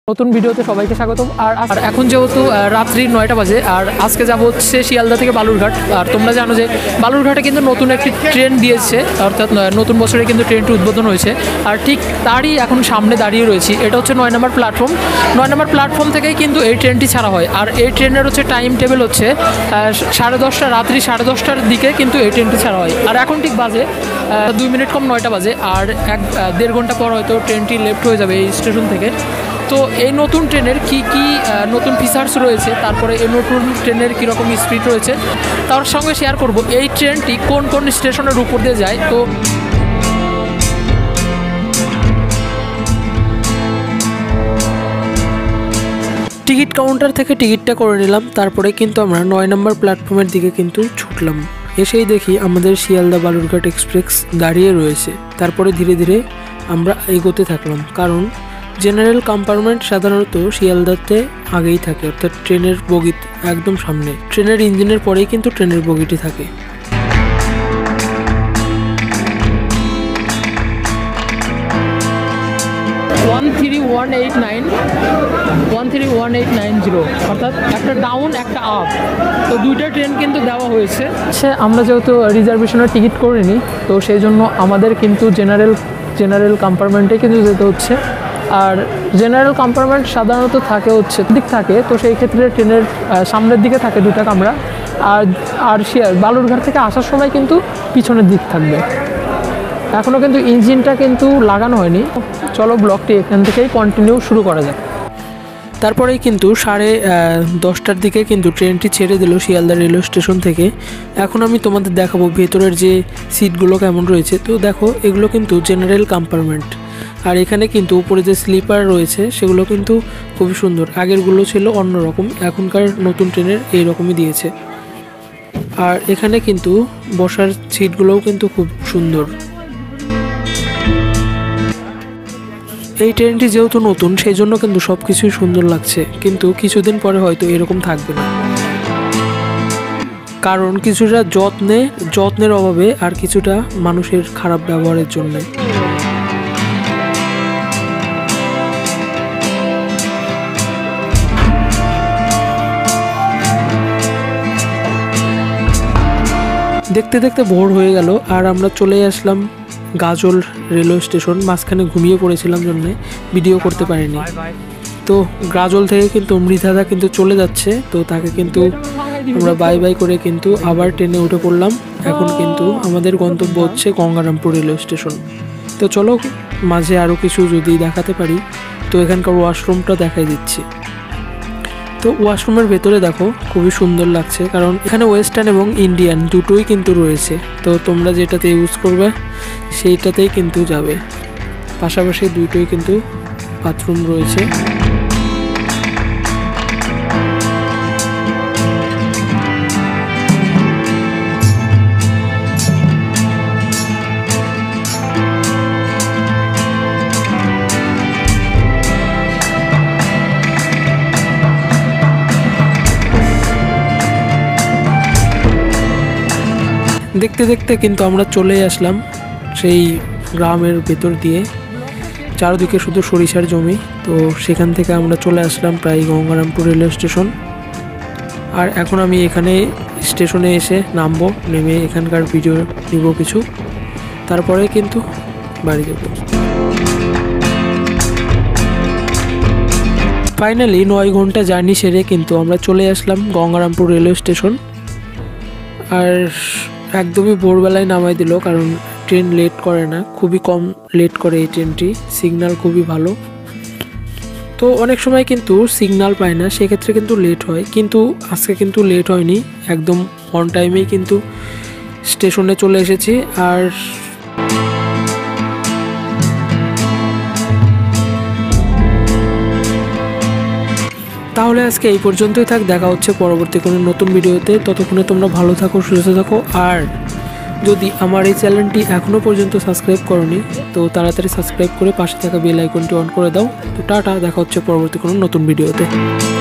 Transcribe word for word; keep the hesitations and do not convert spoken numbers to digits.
নতুন ভিডিওতে সবাইকে স্বাগতম। আর আর এখন যেহেতু রাত্রি নয়টা বাজে আর আজকে যাব হচ্ছে শিয়ালদা থেকে বালুরঘাট। আর তোমরা জানো যে বালুরঘাটে কিন্তু নতুন একটি ট্রেন দিয়েছে, অর্থাৎ নতুন বছরে কিন্তু ট্রেনটি উদ্বোধন হয়েছে। আর ঠিক তারই এখন সামনে দাঁড়িয়ে রয়েছি। এটা হচ্ছে নয় নম্বর প্ল্যাটফর্ম। নয় নম্বর প্ল্যাটফর্ম থেকেই কিন্তু এই ট্রেনটি ছাড়া হয়। আর এই ট্রেনের হচ্ছে টাইম টেবিল হচ্ছে সাড়ে দশটা রাত্রি সাড়ে দশটার দিকে কিন্তু এই ট্রেনটি ছাড়া হয়। আর এখন ঠিক বাজে দুই মিনিট কম নয়টা বাজে। আর এক দেড় ঘন্টা পর হয়তো ট্রেনটি লেফট হয়ে যাবে এই স্টেশন থেকে। তো এই নতুন ট্রেনের কি কি নতুন ফিচার্স রয়েছে, তারপরে এই নতুন ট্রেনের কীরকম স্পিড রয়েছে তার সঙ্গে শেয়ার করব। এই ট্রেনটি কোন কোন স্টেশনের উপর দিয়ে যায়। তো টিকিট কাউন্টার থেকে টিকিটটা করে নিলাম, তারপরে কিন্তু আমরা নয় নম্বর প্ল্যাটফর্মের দিকে কিন্তু ছুটলাম। এসেই দেখি আমাদের শিয়ালদা বালুরঘাট এক্সপ্রেস দাঁড়িয়ে রয়েছে। তারপরে ধীরে ধীরে আমরা এগোতে থাকলাম, কারণ জেনারেল কম্পার্টমেন্ট সাধারণত শিয়ালদাতে আগেই থাকে, অর্থাৎ ট্রেনের বগি একদম সামনে। ট্রেনের ইঞ্জিনের পরেই কিন্তু ট্রেনের বগিটি থাকে। One three one eight nine one three one eight nine zero অর্থাৎ একটা ডাউন একটা আপ, তো দুইটা ট্রেন কিন্তু দেওয়া হয়েছে। সে আমরা যেহেতু রিজার্ভেশনের টিকিট করিনি, তো সেই জন্য আমাদের কিন্তু জেনারেল জেনারেল কম্পার্টমেন্টে কিন্তু যেতে হচ্ছে। আর জেনারেল কম্পার্টমেন্ট সাধারণত থাকে হচ্ছে দিক থাকে, তো সেই ক্ষেত্রে ট্রেনের সামনের দিকে থাকে দুটা কামরা। আর আর বালুরঘাট থেকে আসার সময় কিন্তু পিছনের দিক থাকবে। এখনও কিন্তু ইঞ্জিনটা কিন্তু লাগানো হয়নি। চলো ব্লগটি এখান থেকেই কন্টিনিউ শুরু করা যাক। তারপরেই কিন্তু সাড়ে দশটার দিকে কিন্তু ট্রেনটি ছেড়ে দিল শিয়ালদা রেলওয়ে স্টেশন থেকে। এখন আমি তোমাদের দেখাবো ভেতরের যে সিটগুলো কেমন রয়েছে। তো দেখো, এগুলো কিন্তু জেনারেল কম্পার্টমেন্ট। আর এখানে কিন্তু উপরে যে স্লিপার রয়েছে সেগুলো কিন্তু খুবই সুন্দর। আগেরগুলো ছিল অন্যরকম, এখনকার নতুন ট্রেনের এই রকমই দিয়েছে। আর এখানে কিন্তু বসার সিটগুলোও কিন্তু খুব সুন্দর। এই ট্রেনটি যেহেতু নতুন সেই জন্য কিন্তু সব কিছুই সুন্দর লাগছে, কিন্তু কিছুদিন পরে হয়তো এরকম থাকবে না, কারণ কিছুটা যত্নে যত্নের অভাবে আর কিছুটা মানুষের খারাপ ব্যবহারের জন্য। দেখতে দেখতে ভোর হয়ে গেল আর আমরা চলে আসলাম গাজল রেলওয়ে স্টেশন। মাঝখানে ঘুমিয়ে পড়েছিলাম জন্য ভিডিও করতে পারিনি। তো গাজল থেকে কিন্তু মৃধাদা কিন্তু চলে যাচ্ছে, তো তাকে কিন্তু আমরা বাই বাই করে কিন্তু আবার ট্রেনে উঠে পড়লাম। এখন কিন্তু আমাদের গন্তব্য হচ্ছে গঙ্গারামপুর রেলওয়ে স্টেশন। তো চলো মাঝে আরও কিছু যদি দেখাতে পারি, তো এখানকার ওয়াশরুমটা দেখাই দিচ্ছি। তো ওয়াশরুমের ভেতরে দেখো খুবই সুন্দর লাগছে, কারণ এখানে ওয়েস্টার্ন এবং ইন্ডিয়ান দুটোই কিন্তু রয়েছে। তো তোমরা যেটাতে ইউজ করবে সেইটাতেই কিন্তু যাবে। পাশাপাশি দুটোই কিন্তু বাথরুম রয়েছে। দেখতে দেখতে কিন্তু আমরা চলে আসলাম সেই গ্রামের ভেতর দিয়ে। চারদিকে শুধু সরিষার জমি। তো সেখান থেকে আমরা চলে আসলাম প্রায় গঙ্গারামপুর রেলওয়ে স্টেশন। আর এখন আমি এখানে স্টেশনে এসে নামবো, নেমে এখানকার ভিডিও নিব কিছু, তারপরে কিন্তু বাড়ি যাব। ফাইনালি নয় ঘন্টা জার্নি সেরে কিন্তু আমরা চলে আসলাম গঙ্গারামপুর রেলওয়ে স্টেশন। আর একদমই ভোরবেলায় নামাই দিল, কারণ ট্রেন লেট করে না, খুবই কম লেট করে এই ট্রেনটি। সিগন্যাল খুবই ভালো। তো অনেক সময় কিন্তু সিগন্যাল পায় না, সেক্ষেত্রে কিন্তু লেট হয়, কিন্তু আজকে কিন্তু লেট হয়নি, একদম অন টাইমেই কিন্তু স্টেশনে চলে এসেছি। আর তাহলে আজকে এই পর্যন্তই থাক। দেখা হচ্ছে পরবর্তী কোনো নতুন ভিডিওতে। ততক্ষণে তোমরা ভালো থাকো, সুস্থ থাকো। আর যদি আমার এই চ্যানেলটি এখনও পর্যন্ত সাবস্ক্রাইব করোনি, তো তাড়াতাড়ি সাবস্ক্রাইব করে পাশে থাকা বেল আইকনটি অন করে দাও। তো টাটা, দেখা হচ্ছে পরবর্তী কোনো নতুন ভিডিওতে।